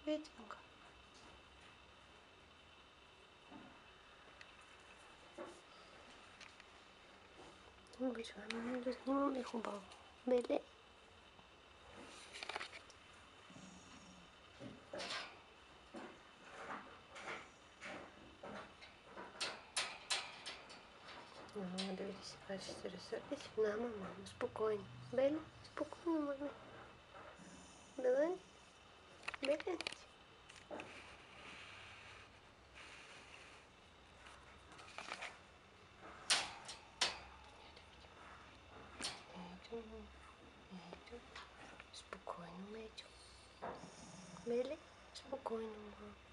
Петенька. Боже, мама не сниму мне хубав. Бели. Ну, дивіться, бачите, розсердись на маму. Спокійно. Белі, спокійно, мамі. Белень, белень. Спокійно, Митю. Белі, спокійно, мама.